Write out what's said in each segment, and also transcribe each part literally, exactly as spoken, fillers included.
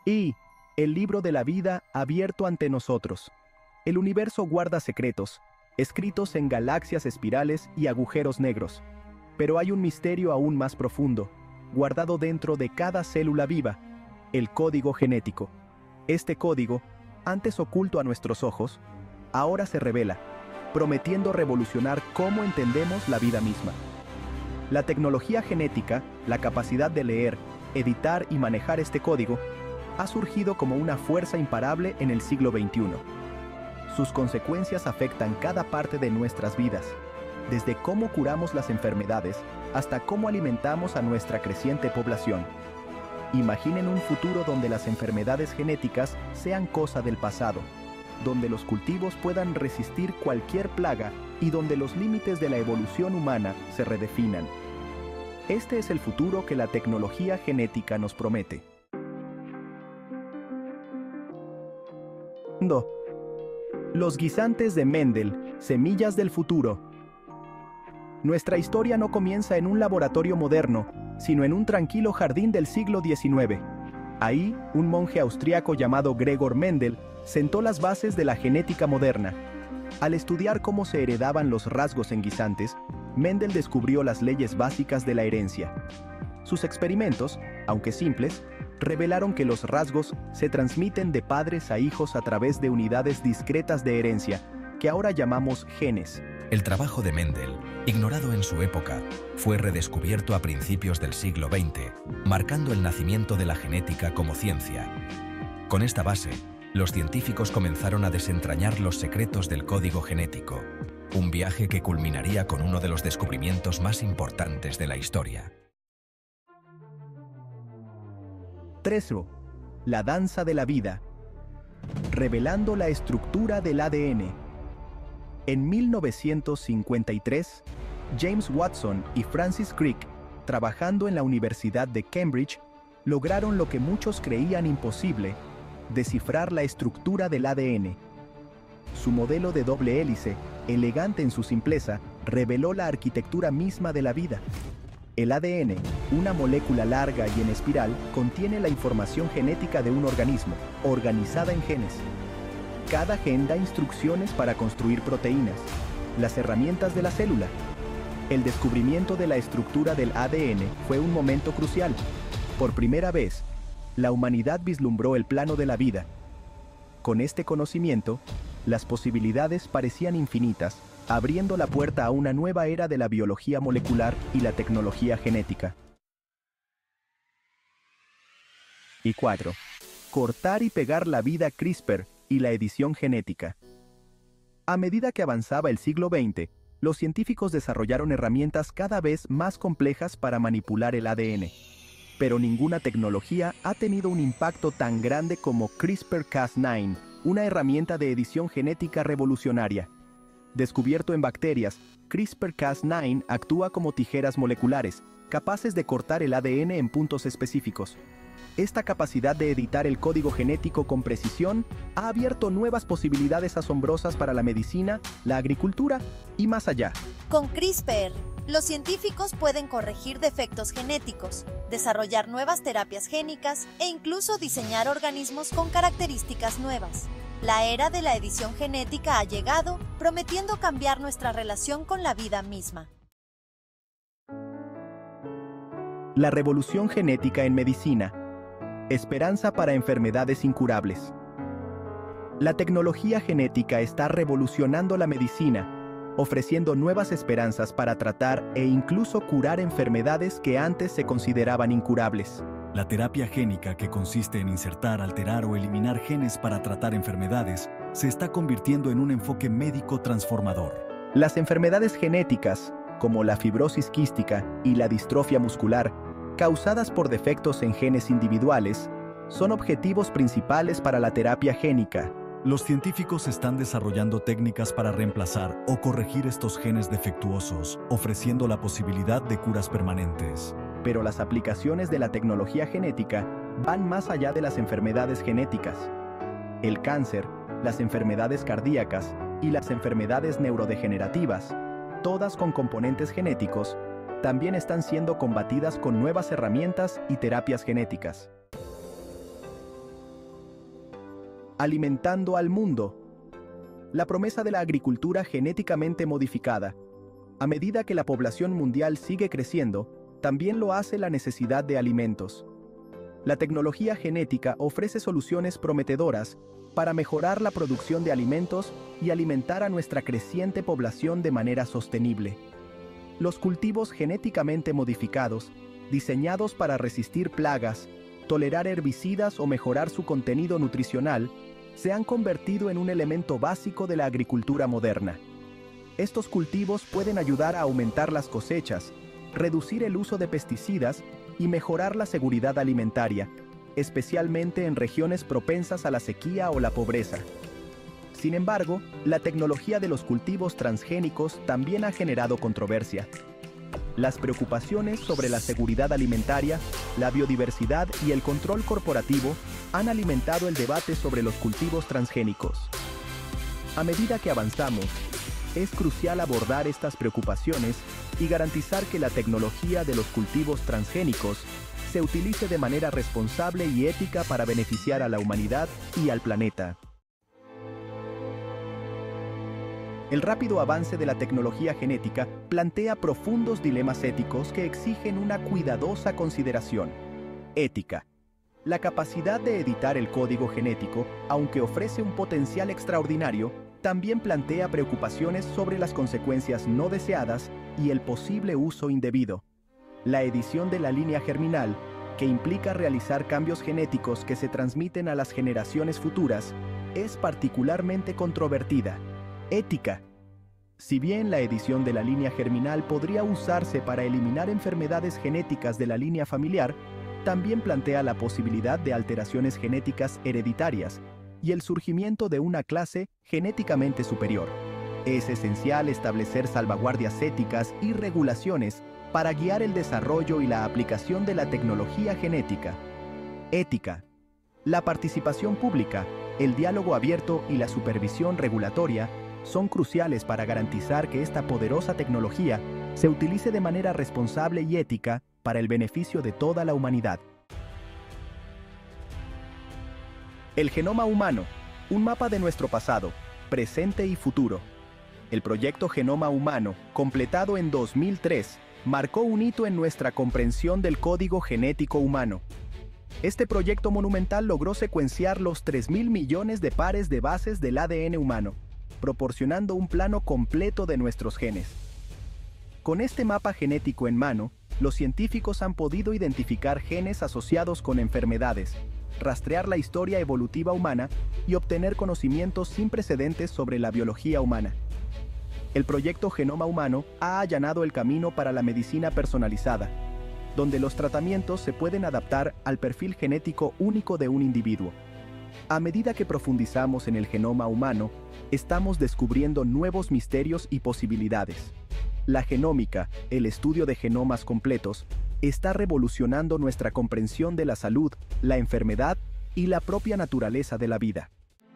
Y el libro de la vida abierto ante nosotros. El universo guarda secretos, escritos en galaxias espirales y agujeros negros. Pero hay un misterio aún más profundo, guardado dentro de cada célula viva, el código genético. Este código, antes oculto a nuestros ojos, ahora se revela, prometiendo revolucionar cómo entendemos la vida misma. La tecnología genética, la capacidad de leer, editar y manejar este código, ha surgido como una fuerza imparable en el siglo veintiuno. Sus consecuencias afectan cada parte de nuestras vidas, desde cómo curamos las enfermedades hasta cómo alimentamos a nuestra creciente población. Imaginen un futuro donde las enfermedades genéticas sean cosa del pasado, donde los cultivos puedan resistir cualquier plaga y donde los límites de la evolución humana se redefinan. Este es el futuro que la tecnología genética nos promete. Los guisantes de Mendel, semillas del futuro. Nuestra historia no comienza en un laboratorio moderno, sino en un tranquilo jardín del siglo diecinueve. Ahí, un monje austriaco llamado Gregor Mendel sentó las bases de la genética moderna. Al estudiar cómo se heredaban los rasgos en guisantes, Mendel descubrió las leyes básicas de la herencia. Sus experimentos, aunque simples, revelaron que los rasgos se transmiten de padres a hijos a través de unidades discretas de herencia, que ahora llamamos genes. El trabajo de Mendel, ignorado en su época, fue redescubierto a principios del siglo veinte, marcando el nacimiento de la genética como ciencia. Con esta base, los científicos comenzaron a desentrañar los secretos del código genético, un viaje que culminaría con uno de los descubrimientos más importantes de la historia. tres. La danza de la vida. Revelando la estructura del A D N. En mil novecientos cincuenta y tres, James Watson y Francis Crick, trabajando en la Universidad de Cambridge, lograron lo que muchos creían imposible: descifrar la estructura del A D N. Su modelo de doble hélice, elegante en su simpleza, reveló la arquitectura misma de la vida. El A D N, una molécula larga y en espiral, contiene la información genética de un organismo, organizada en genes. Cada gen da instrucciones para construir proteínas, las herramientas de la célula. El descubrimiento de la estructura del A D N fue un momento crucial. Por primera vez, la humanidad vislumbró el plano de la vida. Con este conocimiento, las posibilidades parecían infinitas, abriendo la puerta a una nueva era de la biología molecular y la tecnología genética. Y cuatro. Cortar y pegar la vida CRISPR y la edición genética. A medida que avanzaba el siglo veinte, los científicos desarrollaron herramientas cada vez más complejas para manipular el A D N. Pero ninguna tecnología ha tenido un impacto tan grande como CRISPR Cas nueve, una herramienta de edición genética revolucionaria. Descubierto en bacterias, CRISPR Cas nueve actúa como tijeras moleculares, capaces de cortar el A D N en puntos específicos. Esta capacidad de editar el código genético con precisión ha abierto nuevas posibilidades asombrosas para la medicina, la agricultura y más allá. Con CRISPR, los científicos pueden corregir defectos genéticos, desarrollar nuevas terapias génicas e incluso diseñar organismos con características nuevas. La era de la edición genética ha llegado, prometiendo cambiar nuestra relación con la vida misma. La revolución genética en medicina. Esperanza para enfermedades incurables. La tecnología genética está revolucionando la medicina, ofreciendo nuevas esperanzas para tratar e incluso curar enfermedades que antes se consideraban incurables. La terapia génica, que consiste en insertar, alterar o eliminar genes para tratar enfermedades, se está convirtiendo en un enfoque médico transformador. Las enfermedades genéticas, como la fibrosis quística y la distrofia muscular, causadas por defectos en genes individuales, son objetivos principales para la terapia génica. Los científicos están desarrollando técnicas para reemplazar o corregir estos genes defectuosos, ofreciendo la posibilidad de curas permanentes. Pero las aplicaciones de la tecnología genética van más allá de las enfermedades genéticas. El cáncer, las enfermedades cardíacas y las enfermedades neurodegenerativas, todas con componentes genéticos, también están siendo combatidas con nuevas herramientas y terapias genéticas. alimentando al mundo. La promesa de la agricultura genéticamente modificada. A medida que la población mundial sigue creciendo, también lo hace la necesidad de alimentos. La tecnología genética ofrece soluciones prometedoras para mejorar la producción de alimentos y alimentar a nuestra creciente población de manera sostenible. Los cultivos genéticamente modificados, diseñados para resistir plagas, tolerar herbicidas o mejorar su contenido nutricional, se han convertido en un elemento básico de la agricultura moderna. Estos cultivos pueden ayudar a aumentar las cosechas, reducir el uso de pesticidas y mejorar la seguridad alimentaria, especialmente en regiones propensas a la sequía o la pobreza. Sin embargo, la tecnología de los cultivos transgénicos también ha generado controversia. Las preocupaciones sobre la seguridad alimentaria, la biodiversidad y el control corporativo han alimentado el debate sobre los cultivos transgénicos. A medida que avanzamos, es crucial abordar estas preocupaciones y garantizar que la tecnología de los cultivos transgénicos se utilice de manera responsable y ética para beneficiar a la humanidad y al planeta. El rápido avance de la tecnología genética plantea profundos dilemas éticos que exigen una cuidadosa consideración. Ética. La capacidad de editar el código genético, aunque ofrece un potencial extraordinario, también plantea preocupaciones sobre las consecuencias no deseadas y el posible uso indebido. La edición de la línea germinal, que implica realizar cambios genéticos que se transmiten a las generaciones futuras, es particularmente controvertida. Ética. Si bien la edición de la línea germinal podría usarse para eliminar enfermedades genéticas de la línea familiar, también plantea la posibilidad de alteraciones genéticas hereditarias y el surgimiento de una clase genéticamente superior. Es esencial establecer salvaguardias éticas y regulaciones para guiar el desarrollo y la aplicación de la tecnología genética. Ética. La participación pública, el diálogo abierto y la supervisión regulatoria son cruciales para garantizar que esta poderosa tecnología se utilice de manera responsable y ética para el beneficio de toda la humanidad. El genoma humano, un mapa de nuestro pasado, presente y futuro. El proyecto Genoma Humano, completado en dos mil tres, marcó un hito en nuestra comprensión del código genético humano. Este proyecto monumental logró secuenciar los tres mil millones de pares de bases del A D N humano, proporcionando un plano completo de nuestros genes. Con este mapa genético en mano, los científicos han podido identificar genes asociados con enfermedades, rastrear la historia evolutiva humana y obtener conocimientos sin precedentes sobre la biología humana. El proyecto Genoma Humano ha allanado el camino para la medicina personalizada, donde los tratamientos se pueden adaptar al perfil genético único de un individuo. A medida que profundizamos en el genoma humano, estamos descubriendo nuevos misterios y posibilidades. La genómica, el estudio de genomas completos, está revolucionando nuestra comprensión de la salud, la enfermedad y la propia naturaleza de la vida.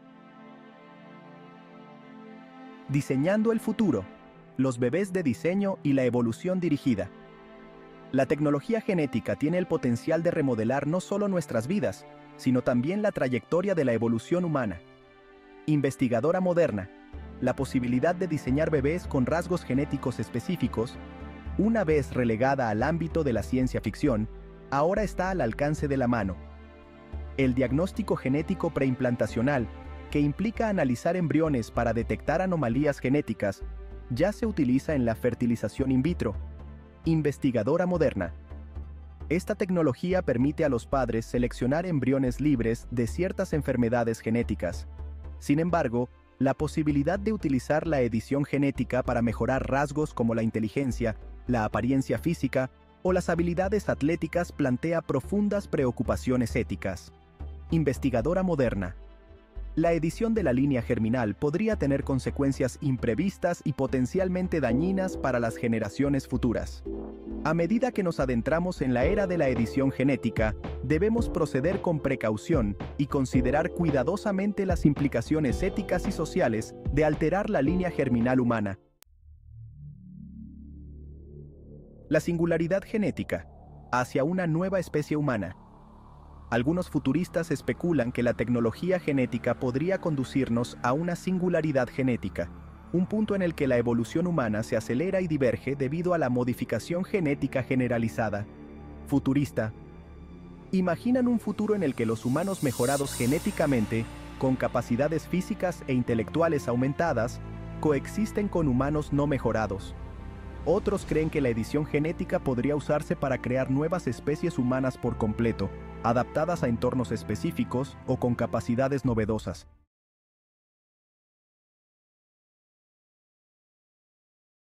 Diseñando el futuro, los bebés de diseño y la evolución dirigida. La tecnología genética tiene el potencial de remodelar no solo nuestras vidas, sino también la trayectoria de la evolución humana. Investigadora moderna, la posibilidad de diseñar bebés con rasgos genéticos específicos, una vez relegada al ámbito de la ciencia ficción, ahora está al alcance de la mano. El diagnóstico genético preimplantacional, que implica analizar embriones para detectar anomalías genéticas, ya se utiliza en la fertilización in vitro. Investigadora moderna. Esta tecnología permite a los padres seleccionar embriones libres de ciertas enfermedades genéticas. Sin embargo, la posibilidad de utilizar la edición genética para mejorar rasgos como la inteligencia, la apariencia física o las habilidades atléticas plantea profundas preocupaciones éticas. Investigadora moderna. La edición de la línea germinal podría tener consecuencias imprevistas y potencialmente dañinas para las generaciones futuras. A medida que nos adentramos en la era de la edición genética, debemos proceder con precaución y considerar cuidadosamente las implicaciones éticas y sociales de alterar la línea germinal humana. La singularidad genética hacia una nueva especie humana. Algunos futuristas especulan que la tecnología genética podría conducirnos a una singularidad genética, un punto en el que la evolución humana se acelera y diverge debido a la modificación genética generalizada. Futurista. Imaginan un futuro en el que los humanos mejorados genéticamente, con capacidades físicas e intelectuales aumentadas, coexisten con humanos no mejorados. Otros creen que la edición genética podría usarse para crear nuevas especies humanas por completo, adaptadas a entornos específicos o con capacidades novedosas.